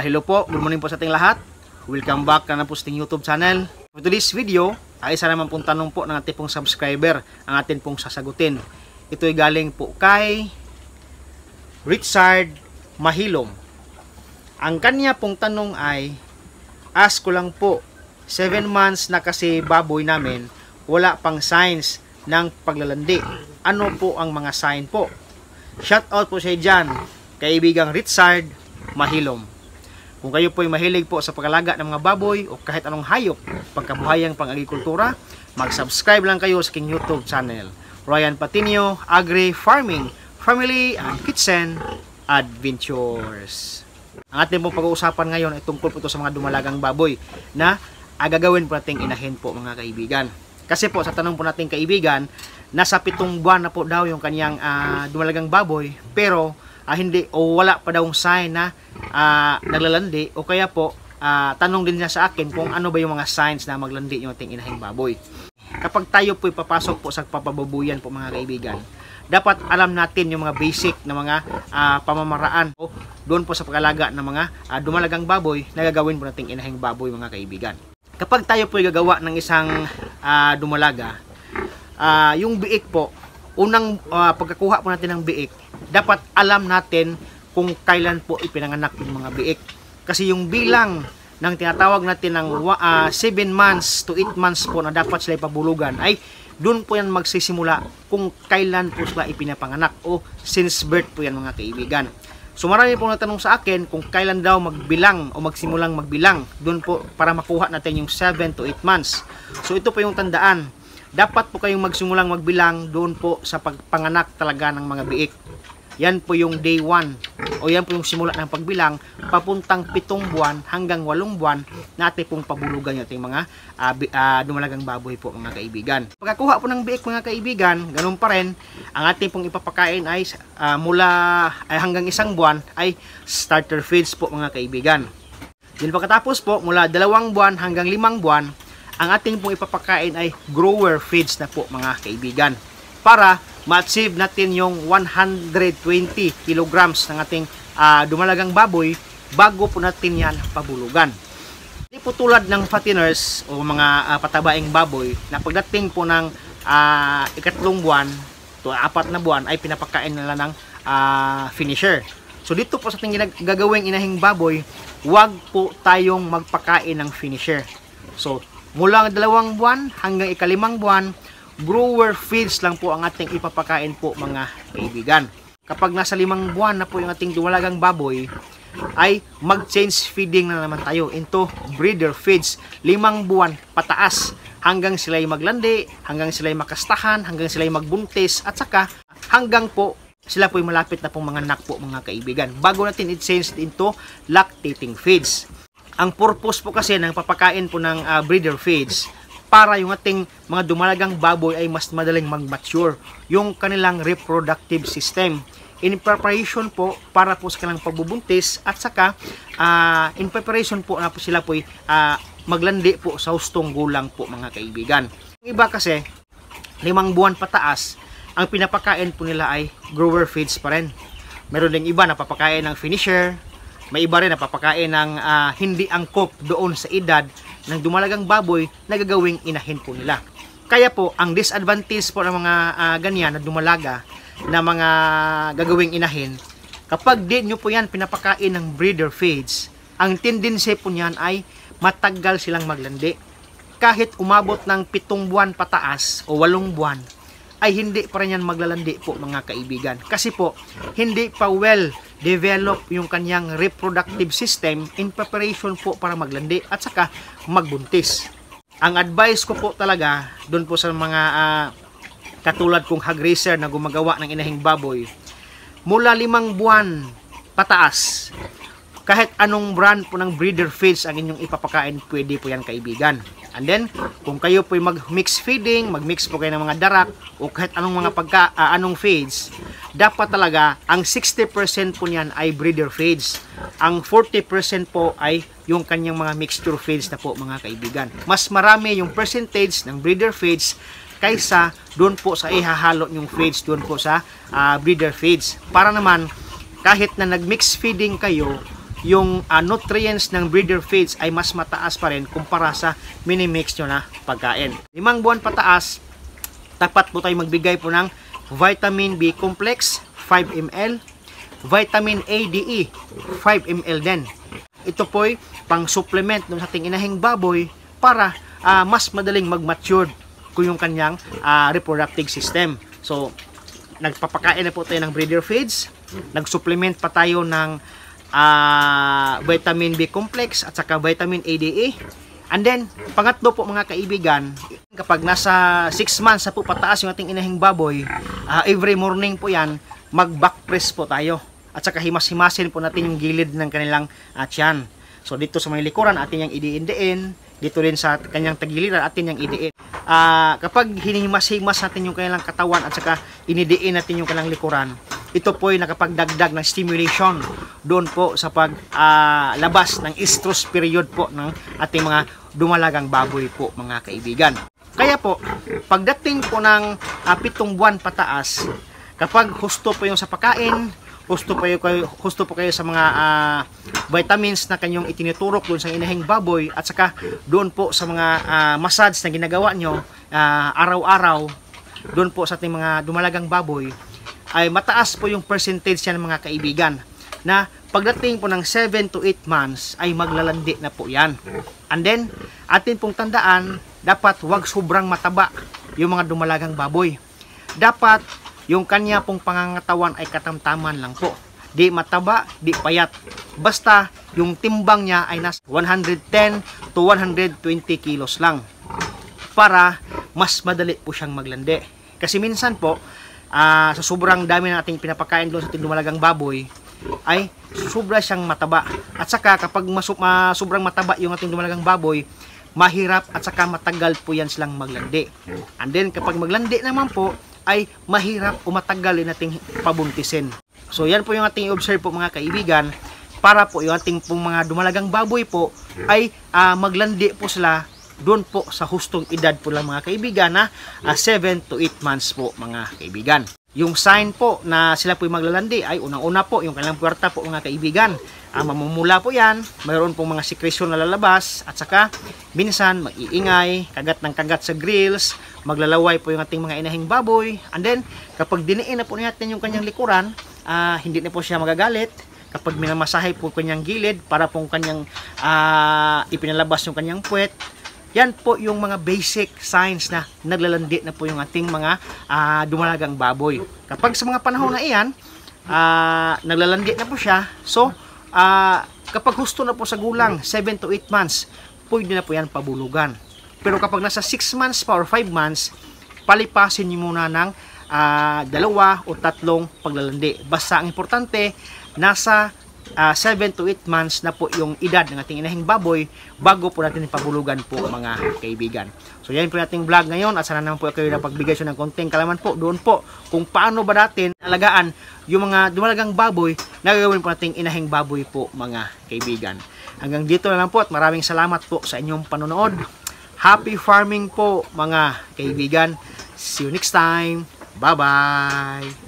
Hello po, good morning po sa ating lahat. Welcome back na po sa ating YouTube channel. For today's video, ay isa naman pong tanong po ng ating pong subscriber ang atin pong sasagutin. Ito ay galing po kay Richard Mahilom. Ang kanya pong tanong ay, ask ko lang po, 7 months na kasi baboy namin, wala pang signs ng paglalandi. Ano po ang mga sign po? Shout out po siya dyan, kaibigang Richard Mahilom. Kung kayo po ay mahilig po sa pag-alaga ng mga baboy o kahit anong hayop, pagkabuhayang pang-agrikultura, mag-subscribe lang kayo sa aking YouTube channel, Ryan Patinio Agri Farming, Family and Kitchen Adventures. Ang ating pong pag-uusapan ngayon ay tungkol po ito sa mga dumalagang baboy na gagawin po nating inahin po mga kaibigan. Kasi po sa tanong po nating kaibigan, nasa 7 buwan na po daw yung kanyang dumalagang baboy, pero hindi o wala pa daw sign na naglalandi, o kaya po tanong din niya sa akin kung ano ba yung mga signs na maglandi yung ating inahing baboy. Kapag tayo po papasok po sa papababuyan po mga kaibigan, dapat alam natin yung mga basic na mga pamamaraan o doon po sa pag-alaga ng mga dumalagang baboy na gagawin po nating inahing baboy mga kaibigan. Kapag tayo po gagawa ng isang dumalaga, yung biik po, unang pagkakuha po natin ng biik, dapat alam natin kung kailan po ipinanganak yung mga biik. Kasi yung bilang ng tinatawag natin ng 7 months to 8 months po na dapat sila ipabulugan, ay doon po yan magsisimula kung kailan po sila ipinapanganak o since birth po yan mga kaibigan. So marami po natanong sa akin kung kailan daw magbilang o magsimulang magbilang doon po para makuha natin yung 7 to 8 months. So ito po yung tandaan. Dapat po kayong magsimulang magbilang doon po sa pagpanganak talaga ng mga biik. Yan po yung day 1 o yan po yung simula ng pagbilang papuntang 7 buwan hanggang 8 buwan na ating pong pabulugan yung ating mga dumalagang baboy po mga kaibigan. Pagkakuha po ng biik mga kaibigan, ganun pa rin, ang ating pong ipapakain ay hanggang 1 buwan ay starter feeds po mga kaibigan. Then pagkatapos po mula 2 buwan hanggang 5 buwan, ang ating pong ipapakain ay grower feeds na po mga kaibigan, para ma-achieve natin yung 120 kilograms ng ating dumalagang baboy bago po natin yan pabulugan. Hindi po tulad ng fatteners o mga patabaing baboy na pagdating po ng 3 buwan to 4 na buwan ay pinapakain nila ng finisher. So dito po sa ating gagawing inahing baboy, wag po tayong magpakain ng finisher. So mula 2 buwan hanggang 5 buwan, grower feeds lang po ang ating ipapakain po mga kaibigan. Kapag nasa 5 buwan na po yung ating dumalagang baboy, ay mag-change feeding na naman tayo into breeder feeds. 5 buwan pataas hanggang sila'y maglandi, hanggang sila'y makastahan, hanggang sila'y magbuntis, at saka hanggang po sila po'y malapit na pong mga anak po mga kaibigan, bago natin i-change into lactating feeds. Ang purpose po kasi ng papakain po ng breeder feeds, para yung ating mga dumalagang baboy ay mas madaling mag-mature yung kanilang reproductive system, in preparation po para po sa kanilang pagbubuntis, at saka in preparation po na po sila po maglandi po sa hustong gulang po mga kaibigan. Yung iba kasi 5 buwan pataas, ang pinapakain po nila ay grower feeds pa rin. Meron ding iba na papakain ng finisher, may iba rin na papakain ng hindi angkop doon sa edad ng dumalagang baboy na gagawing inahin po nila. Kaya po, ang disadvantage po ng mga ganyan na dumalaga na mga gagawing inahin, kapag di nyo po yan pinapakain ng breeder feeds, ang tendency po niyan ay matagal silang maglandi. Kahit umabot ng 7 buwan pataas o 8 buwan, ay hindi pa rin yan maglalandi po mga kaibigan. Kasi po, hindi pa well develop yung kanyang reproductive system in preparation po para maglandi at saka magbuntis. Ang advice ko po talaga doon po sa mga katulad kong hog raiser na gumagawa ng inahing baboy, mula 5 buwan pataas, kahit anong brand po ng breeder feeds ang inyong ipapakain, pwede po yan kaibigan. And then, kung kayo po mag-mix feeding, mag-mix po kayo ng mga darak o kahit anong mga anong feeds, dapat talaga ang 60% po niyan ay breeder feeds. Ang 40% po ay yung kanyang mga mixture feeds na po mga kaibigan. Mas marami yung percentage ng breeder feeds kaysa doon po sa ihahalo yung feeds doon po sa breeder feeds. Para naman kahit na nag-mix feeding kayo, yung nutrients ng breeder feeds ay mas mataas pa rin kumpara sa minimix nyo na pagkain. 5 buwan pataas, dapat po tayo magbigay po ng vitamin B complex 5 ml, vitamin A, D, E 5 ml din. Ito po ay pang supplement ng ating inahing baboy para mas madaling mag-mature kung yung kanyang reproductive system. So, nagpapakain na po tayo ng breeder feeds, nag-supplement pa tayo ng vitamin B complex at saka vitamin A, D, E. And then, pangatlo po mga kaibigan, kapag nasa 6 months sa po pataas yung ating inahing baboy, every morning po yan, mag-back press po tayo. At saka himas-himasin po natin yung gilid ng kanilang tiyan. So dito sa may likuran, atin yung idiin-diin. Dito rin sa kanyang tagiliran, atin yung idiin. Kapag hinihimas-himas natin yung kanilang katawan at saka inidiin natin yung kanilang likuran, ito po ay nakapagdagdag ng stimulation doon po sa paglabas ng estrus period po ng ating mga dumalagang baboy po mga kaibigan. Kaya po, pagdating po ng 7 buwan pataas, kapag husto po yung sa pagkain, husto po kayo sa mga vitamins na kanyang itiniturok doon sa inahing baboy at saka doon po sa mga massage na ginagawa nyo araw-araw doon po sa ating mga dumalagang baboy, ay mataas po yung percentage yan mga kaibigan na pagdating po ng 7 to 8 months ay maglalandi na po yan. And then, atin pong tandaan, dapat wag sobrang mataba yung mga dumalagang baboy. Dapat yung kanya pong pangangatawan ay katamtaman lang po. Di mataba, di payat. Basta yung timbang niya ay nasa 110 to 120 kilos lang para mas madali po siyang maglandi. Kasi minsan po, sa sobrang dami ng ating pinapakain doon sa ating dumalagang baboy, ay sobra siyang mataba. At saka kapag sobrang mataba yung ating dumalagang baboy, mahirap at saka matagal po yan silang maglandi. And then kapag maglandi naman po, ay mahirap o matagal din nating pabuntisin. So yan po yung ating observe po mga kaibigan, para po yung ating pong mga dumalagang baboy po ay maglandi po sila doon po sa hustong edad po lang mga kaibigan na 7 to 8 months po mga kaibigan. Yung sign po na sila po yung maglalandi ay unang-una po yung kanilang puwerta po mga kaibigan. Mamumula po yan, mayroon pong mga sekresyon na lalabas at saka minsan mag-iingay, kagat ng kagat sa grills, maglalaway po yung ating mga inahing baboy. And then kapag diniin na po natin yung kanyang likuran, hindi na po siya magagalit. Kapag minamasahe po kanyang gilid para pong kanyang ipinalabas yung kanyang puwet, yan po yung mga basic signs na naglalandi na po yung ating mga dumalagang baboy. Kapag sa mga panahon na iyan, naglalandi na po siya, so kapag husto na po sa gulang 7 to 8 months, pwede na po yan pabulugan. Pero kapag nasa 6 months pa or 5 months, palipasin nyo muna ng 2 o 3 paglalandi. Basta ang importante, nasa 7 to 8 months na po yung edad ng ating inahing baboy bago po natin ipabulugan po mga kaibigan. So yan po nating vlog ngayon at sana naman po kayo na pagbigay siya ng konting kalaman po doon po kung paano ba natin alagaan yung mga dumalagang baboy na gagawin po nating inahing baboy po mga kaibigan. Hanggang dito na lang po at maraming salamat po sa inyong panonood. Happy farming po mga kaibigan. See you next time. Bye-bye!